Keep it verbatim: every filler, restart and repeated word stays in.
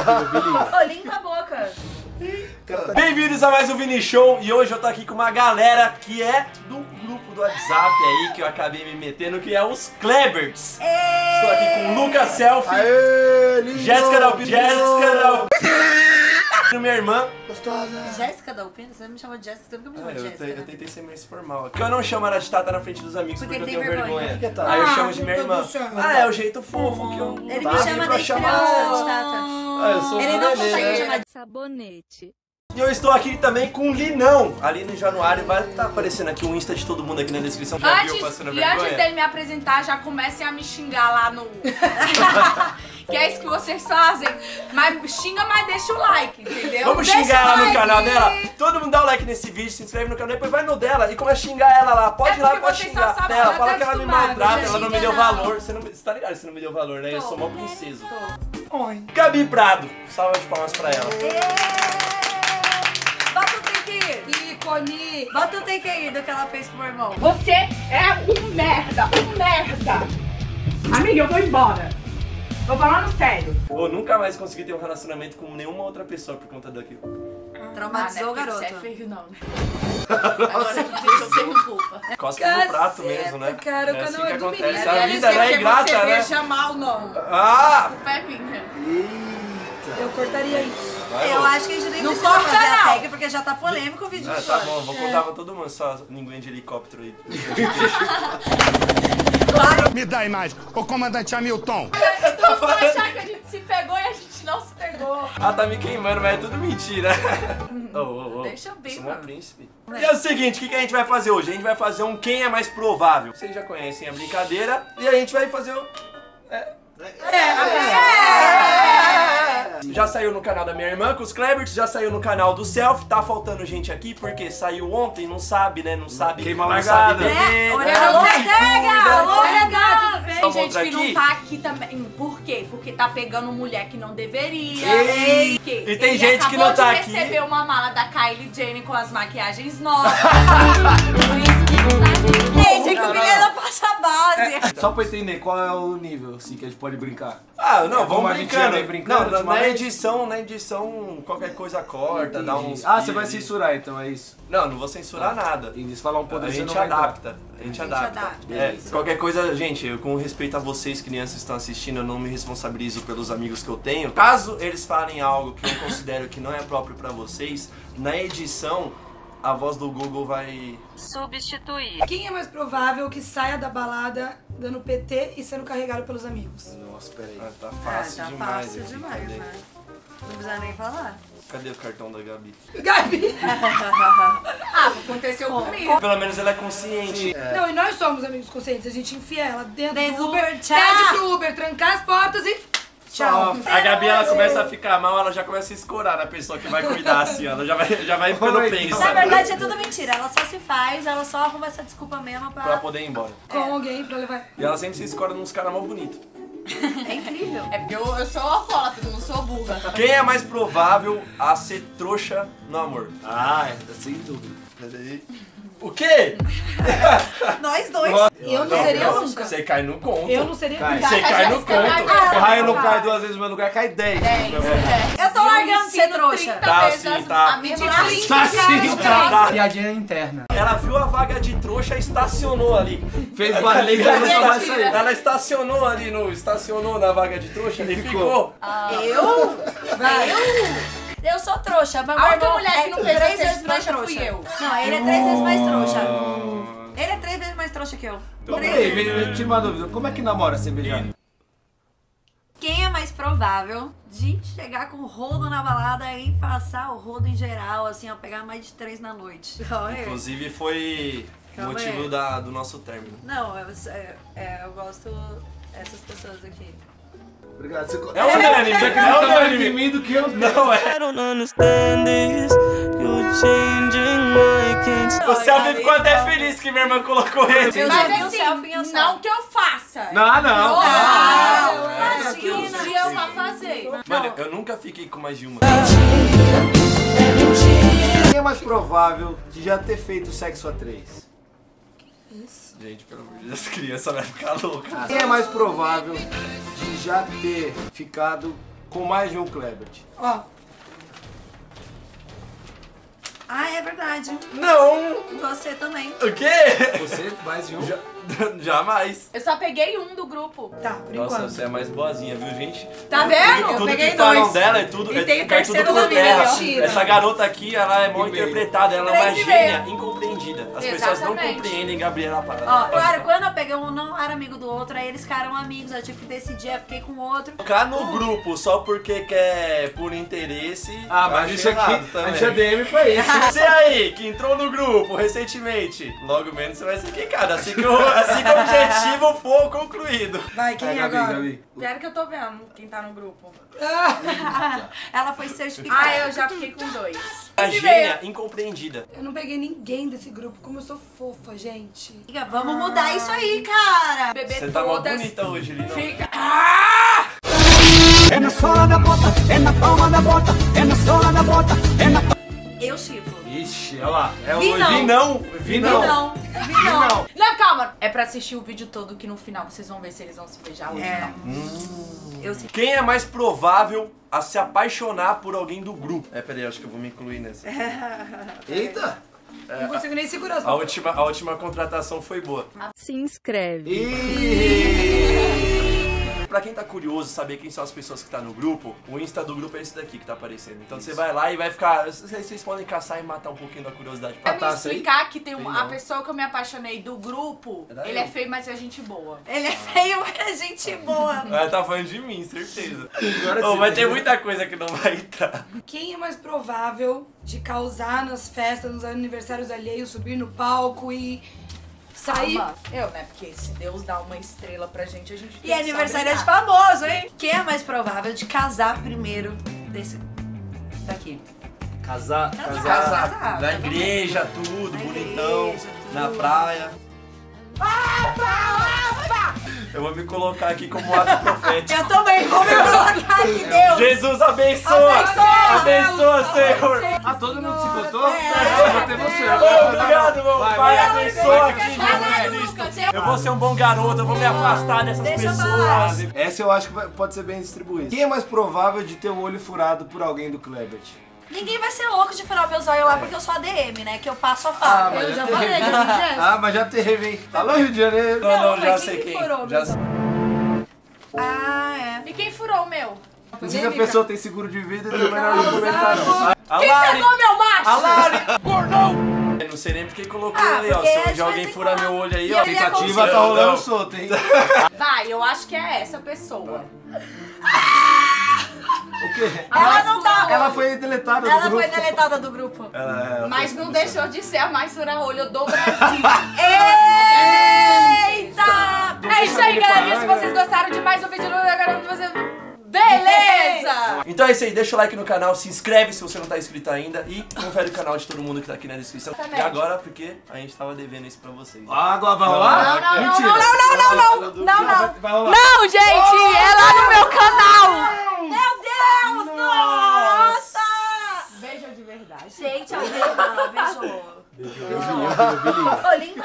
Ô, limpa a boca. Bem-vindos a mais um Vini Show. E hoje eu tô aqui com uma galera que é do grupo do WhatsApp aí, que eu acabei me metendo, que é os Klebers. Estou aqui com Lucas Selfie, Jéssica Dalpino, Jéssica Dalpino, minha irmã. Gostosa. Jéssica Dalpino? Você me chama de Jéssica, você nunca me chamou Ah, de eu, Jéssica. te, eu tentei ser mais formal aqui. Porque eu não chamo ela de Tata na frente dos amigos porque, Porque eu tenho tem vergonha. vergonha. vergonha. Aí eu chamo de minha irmã. Ah, é o jeito fofo que eu... Ele tá? me chama pra de chamar... criança, de Tata. Ah, eu sou Ele um não nenê, consegue né? me chamar de Sabonete. E eu estou aqui também com o Linão. Ali no Januário vai estar aparecendo aqui o Insta de todo mundo aqui na descrição. Já Antes, viu passando e vergonha? antes dele me apresentar, já comecem a me xingar lá no... que é isso que vocês fazem. Mas xinga, mas deixa o like, entendeu? Vamos Deixa xingar o ela no like. canal dela. Todo mundo dá o like nesse vídeo, se inscreve no canal, depois vai no dela e começa a xingar ela lá. Pode É ir lá, porque pode vocês xingar. só sabem, Ela já fala tá que ela me acostumada, maltrata, já ela não me xinga deu não. valor. Você, não, você tá ligado? Você não me deu valor, né? Eu sou mó preciso. Oi. Gabi Prado, salva de palmas pra ela. Bota um take aí. Ícone! Bota um take aí do que ela fez com o meu irmão. Você é um merda! Um merda! Amiga, eu vou embora! Tô falando sério! Eu nunca mais consegui ter um relacionamento com nenhuma outra pessoa por conta daquilo. Traumatizou o Ah, né? garoto. Você é feio não, né? Agora eu tenho culpa. Cospe no prato mesmo, né? cara, é quando assim eu que era do acontece. menino, A Quero vida dizer não é que ingrata, você né? veja mal, não. Ah! Culpa é minha. Eu cortaria isso. Vai, Eu ô. acho que a gente nem Não precisa corta, fazer a não. tag, porque já tá polêmico o vídeo Ah, de tá hoje. bom, vou contar pra todo mundo só linguinha de helicóptero aí. Me dá a imagem. Ô, comandante Hamilton. Eu vou achar que a gente se pegou e a gente não se pegou. Ah, tá me queimando, mas é tudo mentira. Oh, oh, oh. Deixa eu ver, Sou um mano. príncipe. E é o seguinte, o que, que a gente vai fazer hoje? A gente vai fazer um quem é mais provável. Vocês já conhecem a brincadeira. E a gente vai fazer o... É. Já saiu no canal da minha irmã com os Klebers, já saiu no canal do Selfie. Tá faltando gente aqui porque saiu ontem, não sabe, né? Não sabe. Queima a não largada. sabe beber, É, olha, né? alô, Não se pega, cuida. alô, pega. Tem Vamos gente que aqui? não tá aqui também. Por quê? Porque tá pegando mulher que não deveria. Ei, Por quê? e tem Ele gente que não acabou tá de aqui. receber uma mala da Kylie Jenner com as maquiagens novas. Por isso que não tá aqui. Gente, é que o menino passa a base. Só pra entender qual é o nível assim, que a gente pode brincar. Ah, não, É como vamos a gente brincando. já vem brincando Não, na, na ultimamente? edição, na edição, qualquer coisa corta, dá uns... Ah, você vai pi ali. censurar então, é isso? Não, não vou censurar nada. E se falar um pouco A você gente não vai entrar. adapta, a gente adapta. adapta, É, isso. qualquer coisa, gente, eu, com respeito a vocês, crianças que estão assistindo, eu não me responsabilizo pelos amigos que eu tenho. Caso eles falem algo que eu considero que não é próprio pra vocês, na edição, a voz do Google vai... Substituir. Quem é mais provável que saia da balada dando P T e sendo carregado pelos amigos? Nossa, peraí. Ah, tá Ah, fácil tá demais. fácil aqui, demais, cadê? né? Não precisa nem falar. Cadê o cartão da Gabi? Gabi! Ah, aconteceu comigo. Pelo menos ela é consciente. Não, e nós somos amigos conscientes. A gente enfia ela dentro, Dentro do do Uber, Uber, tchau. pede pro Uber trancar as portas e tchau. A Gabi, ela começa a ficar mal, ela já começa a escorar na pessoa que vai cuidar, assim, ela já vai, já vai ficando Oi, pensa. Na verdade é tudo mentira, ela só se faz, ela só arruma essa desculpa mesmo pra... Pra poder ir embora. Com alguém pra levar. E ela sempre se escora nos caras mal bonitos. É incrível. É porque eu, eu sou alcoólatra, eu não sou burra. Quem é mais provável a ser trouxa no amor? Ah, é, sem dúvida. Peraí. O quê? Nós dois. Eu não seria nunca. Você cai no conto. Eu não seria Cai. nunca. Você cai no conto. O raio não cai duas vezes no meu lugar, cai dez. Eu tô largando de ser trouxa. Tá, sim, tá. A minha de trinta Tá sim, reais. tá. Piadinha interna. Ela viu a vaga de trouxa e estacionou ali. Fez barulho e já não vai sair. Ela estacionou ali no. Estacionou na vaga de trouxa e ficou. Eu? Vai. Eu? Eu sou trouxa, mas A meu única irmão mulher que é não fez três essa vezes mais trouxa trouxa. fui eu. Não, ele é três vezes mais trouxa. Ele é três vezes mais trouxa que eu. Três Ei, vezes. me- me tira uma dúvida. Como é que namora sem beijar? Quem é mais provável de chegar com o rodo na balada e passar o rodo em geral, assim, ó, pegar mais de três na noite? Calma aí. Inclusive foi Calma motivo aí. da, do nosso término. Não, eu, é, é, eu gosto dessas pessoas aqui. Obrigado. Você... É unânime, Você é acredita mais unânime. em mim do que eu? Não é. O Selfie ficou até feliz que minha irmã colocou ele. Eu já vi Mas um assim, selfie em não que eu faça. Não, não. Ah, Ah, que um imagina. dia eu vou fazer. Mano, eu nunca fiquei com mais de uma. Quem é mais provável de já ter feito sexo a três? Gente, pelo amor de Deus, essa criança vai ficar louca. Quem é mais provável de já ter ficado com mais de um Klebert? Ó. Ah, é verdade. Não! Você também. O quê? Você, mais de um? Já- Jamais. Eu só peguei um do grupo. Tá, por Nossa, enquanto. você é mais boazinha, viu, gente? Tá Tudo- vendo? Tudo, Eu tudo peguei que falam dois. dela é tudo, E é, tem o cai tudo terceiro por na minha, terra. mentira. Essa garota aqui, ela é mal E meio. interpretada, ela é uma Três e gênia meio. incompreendida. As pessoas não Exatamente. compreendem Gabriela Parada. Ó, claro, quando eu peguei um, não era amigo do outro, aí eles ficaram amigos, eu tive que decidir, eu fiquei com o outro. Ficar no grupo só porque quer por interesse. Ah, eu mas acho isso errado aqui, a também. gente é D M pra isso. Você aí, que entrou no grupo recentemente, logo menos você vai ser quicado. Assim que o, assim que o objetivo for concluído. Vai, quem Vai, é Gabi, agora? Gabi. Pior que eu tô vendo quem tá no grupo. Ela foi certificada. Ah, eu já fiquei com dois. A Esse gênia incompreendida. Eu não peguei ninguém desse grupo, como eu sou fofa, gente. Amiga, vamos mudar isso aí, cara. Bebê Você tá mó todas. bonita hoje, Lino. Fica. É na sola da bota, é na palma da bota, é na sola da bota, é na Eu chipo. Ixi, olha lá. É Vi o não. Vi não, vi Vi não. não. Vi não. não. Não, calma. É pra assistir o vídeo todo que no final vocês vão ver se eles vão se beijar ou É. não. Eu chipo. Quem é mais provável a se apaixonar por alguém do grupo? É, peraí, acho que eu vou me incluir nessa. Eita. Não consigo nem segurar as A última, a última contratação foi boa. Se inscreve. Ih. Pra quem tá curioso saber quem são as pessoas que tá no grupo, o Insta do grupo é esse daqui que tá aparecendo. Então você vai lá e vai ficar... Vocês vocês podem caçar e matar um pouquinho da curiosidade. Pra tá, me sei. explicar que tem um, Sei a não. pessoa que eu me apaixonei do grupo, Era ele eu. é feio, mas é gente boa. Ele é feio, mas é gente boa. Ela tá falando de mim, certeza. Agora Ô, sim. vai ter muita coisa que não vai entrar. Quem é mais provável de causar nas festas, nos aniversários alheios, subir no palco e sair? Calma. Eu, né? Porque se Deus dá uma estrela pra gente, a gente tem E que aniversário é de saber. famoso, hein? Quem é mais provável de casar primeiro desse daqui? Casar, Casar. casar. Casar. Na igreja, tudo, Na bonitão, igreja, tudo. na praia. Eu vou me colocar aqui como ato profético. Eu também vou me colocar aqui, Deus. Jesus abençoa! Abençoa, Abençoa, Senhor! Ah, todo mundo se botou? É. É, vai ter você. Ô, obrigado, meu Vai, Pai, vai, abençoa vai, aqui, vai, Jesus vai, Cristo. Eu vou ser um bom garoto, eu vou me afastar dessas Deixa eu falar. pessoas. Essa eu acho que vai- pode ser bem distribuída. Quem é mais provável de ter o olho furado por alguém do Klebert? Ninguém vai ser louco de furar meus olhos lá porque eu sou A D M, né? Que eu passo a faca. mas eu já teve. falei, já disse. Ah, mas já teve, hein? Alô, Rio de Janeiro. Não, não, Não, já mas sei quem que quem. furou, Já meu? sei. Ah, é. E quem furou o meu? Inclusive a pessoa tem seguro de vida e também não é comentar não. A Quem Lari! pegou meu macho? A Lari! Eu não sei nem porque colocou Ah, ali, ó. porque Se é um dia de alguém vez em furar quando. meu olho aí, E ó. ele é Tentativa tá Não. rolando solto, hein? Vai, eu acho que é essa pessoa. O quê? Ela não tá. Ela foi deletada do Ela grupo. foi deletada do grupo. Ela- ela Mas foi não expulsada. deixou de ser a mais fura-olho do Brasil. Eita! É isso aí, galerinha. Se vocês gostaram de mais um vídeo, não quero você. Beleza! Então é isso aí, deixa o like no canal, se inscreve se você não tá inscrito ainda e confere o canal de todo mundo que tá aqui na descrição. Exatamente. E agora, porque a gente tava devendo isso pra vocês. Água vai rolar? Não, não, não, Mentira. não, não, não, não, não, não. Vai rolar. Não, gente, é lá no meu canal. Meu Deus! Nossa! Beijo de verdade. Gente, alguém fala, beijou. Eu vi, eu vi, eu vi. Ô, lindo.